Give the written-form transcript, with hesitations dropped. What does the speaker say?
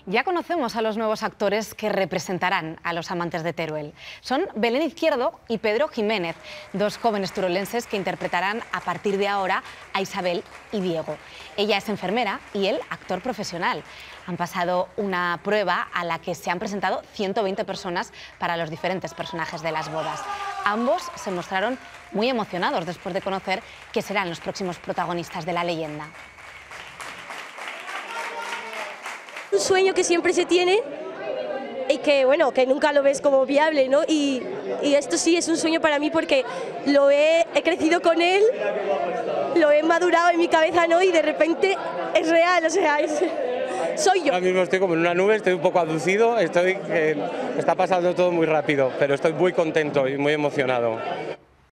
Ya conocemos a los nuevos actores que representarán a los amantes de Teruel. Son Belén Izquierdo y Pedro Jiménez, dos jóvenes turolenses que interpretarán a partir de ahora a Isabel y Diego. Ella es enfermera y él actor profesional. Han pasado una prueba a la que se han presentado 120 personas para los diferentes personajes de las bodas. Ambos se mostraron muy emocionados después de conocer que serán los próximos protagonistas de la leyenda. Un sueño que siempre se tiene y que, bueno, que nunca lo ves como viable, ¿no? Y esto sí es un sueño para mí porque he crecido con él, lo he madurado en mi cabeza, ¿no? Y de repente es real, o sea, soy yo. Ahora mismo estoy como en una nube, estoy un poco aducido, me está pasando todo muy rápido, pero estoy muy contento y muy emocionado.